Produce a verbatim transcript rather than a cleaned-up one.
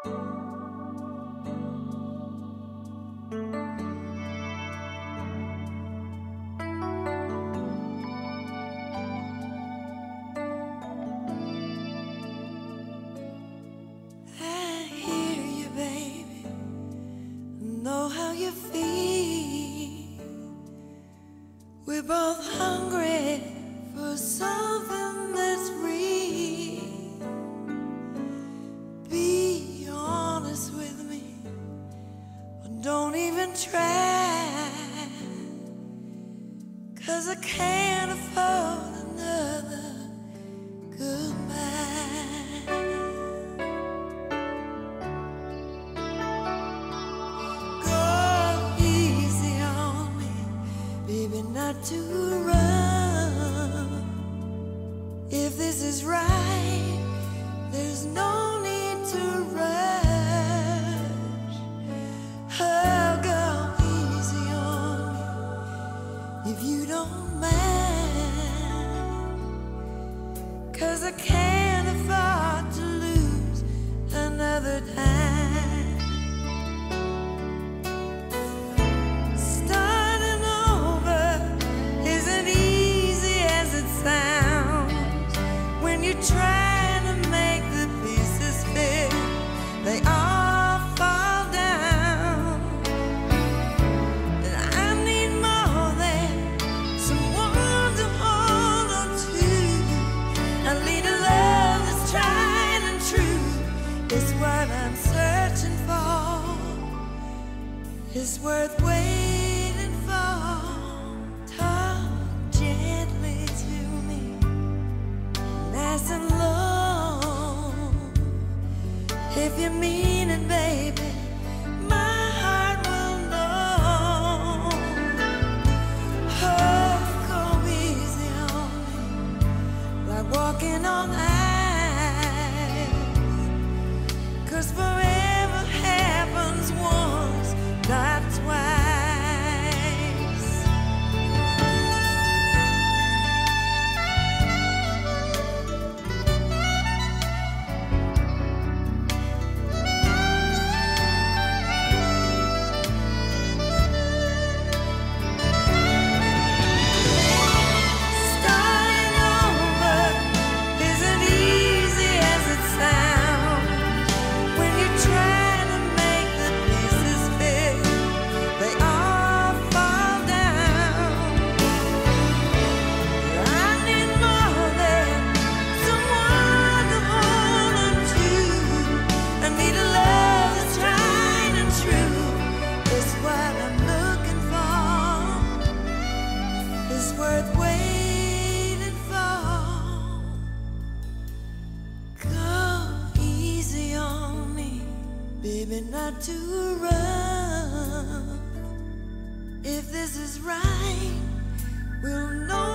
Know how you feel. We're both hungry for something that's real. Be honest with me, or don't even try, 'cause I can't afford another goodbye. Not to run. If this is right, there's no need to rush. Oh, go easy on me if you don't mind, 'cause I can't afford to lose another time. Trying to make the pieces fit, they all fall down. And I need more than someone to hold on to. I need a love that's tried and true. It's what I'm searching for. It's worth waiting for. Talk gently to me, nice and low. If you mean it, baby, my heart will know. Oh, go easy on me, like walking on ice, 'cause forever happens once, not twice. Worth waiting for. Go easy on me, baby, not to run. If this is right, we'll know